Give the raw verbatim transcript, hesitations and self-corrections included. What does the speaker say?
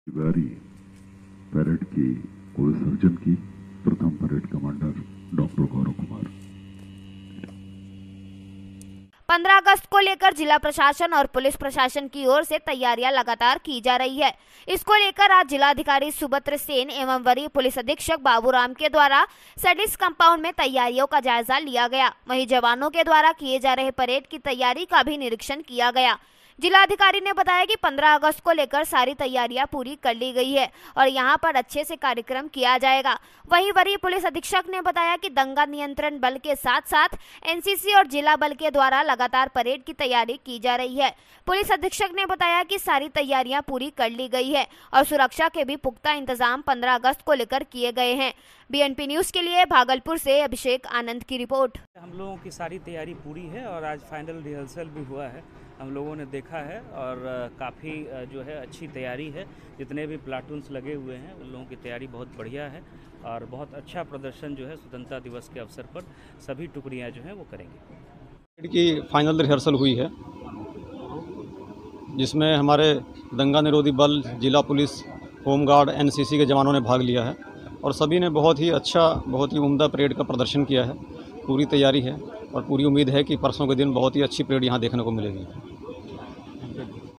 Tiwari parade की को surgeon की प्रथम parade commander doctor Gaurav Kumar. पंद्रह अगस्त को लेकर जिला प्रशासन और पुलिस प्रशासन की ओर से तैयारियां लगातार की जा रही है। इसको लेकर आज जिलाधिकारी सुब्रत सेन एवं वरीय पुलिस अधीक्षक बाबूराम के द्वारा सैडिस कंपाउंड में तैयारियों का जायजा लिया गया। वहीं जवानों के द्वारा किए जा रहे परेड की तैयारी का भी निरीक्षण किया गया। जिलाधिकारी ने बताया कि पंद्रह अगस्त को लेकर सारी तैयारियां पूरी कर ली गई है और यहां पर अच्छे से कार्यक्रम किया जाएगा। वहीं वरीय पुलिस अधीक्षक ने बताया कि दंगा नियंत्रण बल के साथ साथ एनसीसी और जिला बल के द्वारा लगातार परेड की तैयारी की जा रही है। पुलिस अधीक्षक ने बताया कि सारी तैयारियां पूरी कर ली गई है और सुरक्षा के भी पुख्ता इंतजाम पंद्रह अगस्त को लेकर किए गए हैं। बीएनपी न्यूज के लिए भागलपुर से अभिषेक आनंद की रिपोर्ट। हम लोगों की सारी तैयारी पूरी है और आज फाइनल रिहर्सल भी हुआ है, हम लोगों ने देखा है और काफ़ी जो है अच्छी तैयारी है। जितने भी प्लाटून्स लगे हुए हैं उन लोगों की तैयारी बहुत बढ़िया है और बहुत अच्छा प्रदर्शन जो है स्वतंत्रता दिवस के अवसर पर सभी टुकड़ियां जो हैं वो करेंगी। की फाइनल रिहर्सल हुई है जिसमें हमारे दंगा निरोधी बल, जिला पुलिस, होमगार्ड, एनसीसी के जवानों ने भाग लिया है और सभी ने बहुत ही अच्छा, बहुत ही उम्दा परेड का प्रदर्शन किया है। पूरी तैयारी है और पूरी उम्मीद है कि परसों के दिन बहुत ही अच्छी परेड यहाँ देखने को मिलेगी।